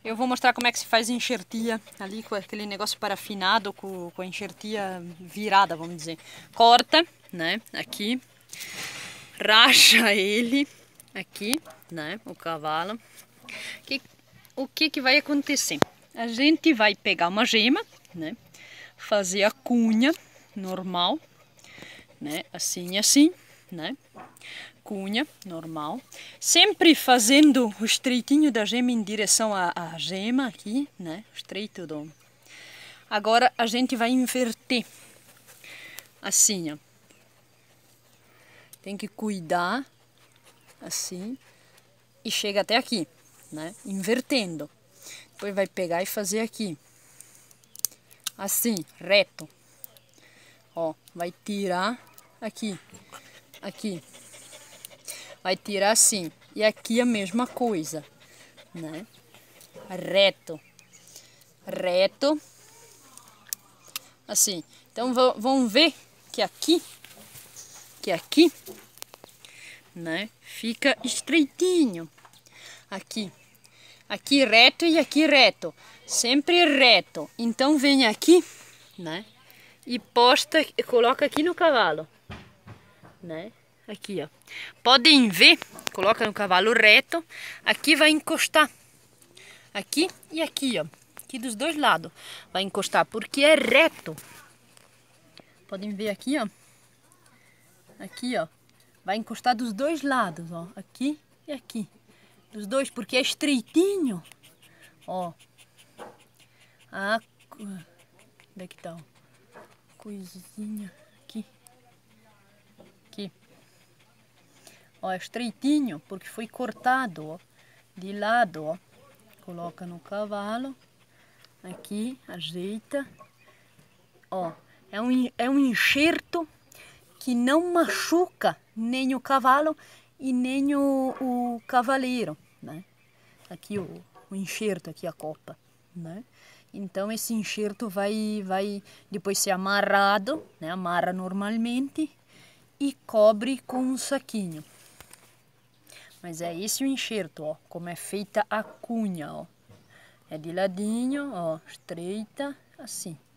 Eu vou mostrar como é que se faz enxertia ali com aquele negócio parafinado, com a enxertia virada, vamos dizer. Corta, né, aqui, racha ele aqui, né, o cavalo. O que vai acontecer? A gente vai pegar uma gema, né, fazer a cunha normal, né, assim e assim, né, cunha normal, sempre fazendo o estreitinho da gema em direção à gema aqui, né, estreito do... Agora a gente vai inverter, assim, ó, tem que cuidar, assim, e chega até aqui, né, invertendo, depois vai pegar e fazer aqui, assim, reto, ó, vai tirar aqui, aqui, vai tirar assim, e aqui a mesma coisa, né, reto, reto, assim. Então vão ver que aqui, né, fica estreitinho, aqui reto e aqui reto, sempre reto. Então vem aqui, né, e posta, coloca aqui no cavalo, né, aqui ó. Podem ver, coloca no cavalo reto, aqui vai encostar, aqui e aqui ó, aqui dos dois lados vai encostar, porque é reto. Podem ver aqui ó, aqui ó, vai encostar dos dois lados ó, aqui e aqui, dos dois, porque é estreitinho, ó. Onde é que tá? Coisinha aqui. Aqui. Ó, é estreitinho, porque foi cortado, ó. De lado, ó. Coloca no cavalo. Aqui, ajeita. Ó, é um enxerto que não machuca nem o cavalo e nem o cavaleiro, né? Aqui o enxerto, aqui a copa, né? Então esse enxerto vai depois ser amarrado, né? Amarra normalmente e cobre com um saquinho. Mas é esse o enxerto, ó, como é feita a cunha, ó. É de ladinho, ó, estreita, assim.